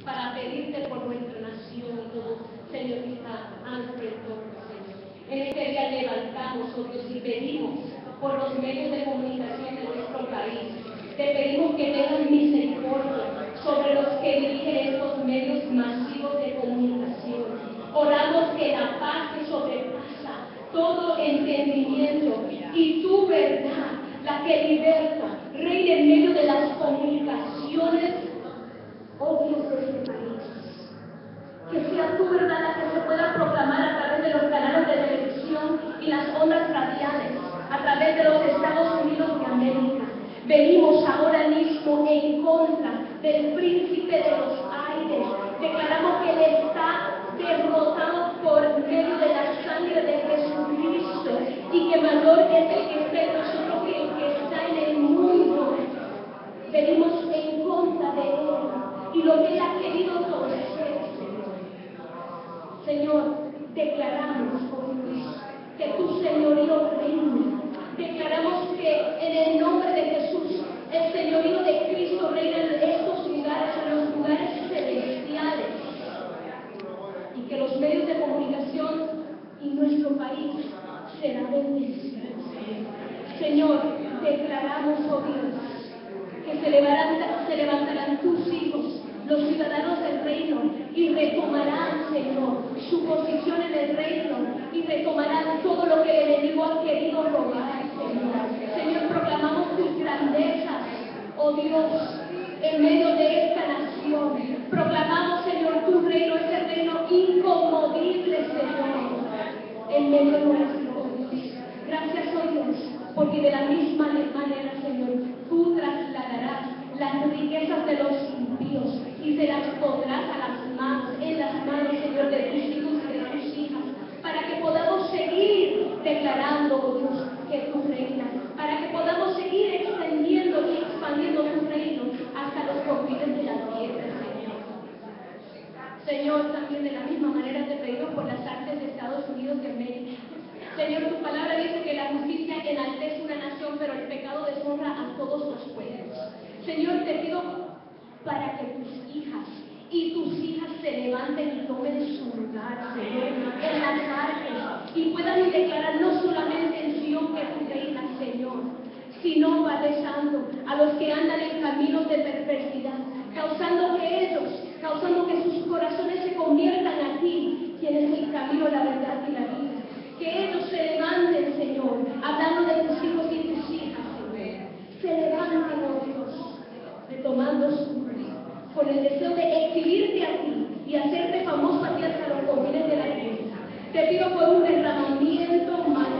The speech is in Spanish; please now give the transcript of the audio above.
para pedirte por nuestra nación y todo, Señor, que está alrededor, Señor. En este día levantamos, oh Dios, y pedimos por los medios de comunicación de nuestro país. Te pedimos que tengas misericordia sobre los que dirigen estos medios masivos de comunicación. Oramos que la paz que sobrepasa todo entendimiento y tu verdad, la que liberta, reine en medio de las comunicaciones, oh Dios, de este país. Que sea tu verdad la que se pueda proclamar a través de los canales de televisión y las ondas radiales, a través de los Estados Unidos de América. Venimos ahora mismo en contra del príncipe de los aires. Declaramos que él está derrotado por medio de la sangre de Jesucristo y que mayor es el que está en nosotros que el que está en el mundo. Venimos en contra de él y lo que él ha querido torcer. Señor, declaramos, oh Dios, que tu señorío reina. Declaramos que en el nombre de Jesús, el señorío de Cristo reina en estos lugares, en los lugares celestiales. Y que los medios de comunicación y nuestro país serán bendecidos. Señor, declaramos, oh Dios, que se levantarán tus hijos, los ciudadanos del reino, y retomarán, Señor, su posición en el reino, y retomarán todo lo que el enemigo ha querido robar, Señor. Señor, proclamamos tus grandezas, oh Dios, en medio de esta nación. Proclamamos, Señor, tu reino, ese reino inconmovible, Señor, en medio de nuestro Dios. Gracias, oh Dios, porque de la misma manera, Señor, tú trasladarás las riquezas de los impíos y se las pondrás a las manos, en las manos, Señor, de tus hijos y de tus hijas, para que podamos seguir declarando, oh Dios, que tú reinas, para que podamos seguir extendiendo y expandiendo tu reino hasta los confines de la tierra, Señor. Señor, también de la misma manera te pedimos por las artes de Estados Unidos de América. Señor, tu palabra dice que la justicia enaltece una nación, pero el pecado deshonra a todos los pueblos. Señor, te pido para que tus hijas y tus hijas se levanten y tomen su lugar, Señor, en las artes, y puedan declarar no solamente en Sion que tú reinas, Señor, sino, Padre Santo, a los que andan en caminos de perversidad, causando que sus corazones se conviertan a ti, quien es el camino, la verdad y la vida. Que ellos se levanten, Señor, hablando de tus hijos y tus hijas, Señor. Se levanten, oh Dios, retomando su vida, con el deseo de exhibirte a ti y hacerte famoso a ti hasta los confines de la tierra. Te pido por un derramamiento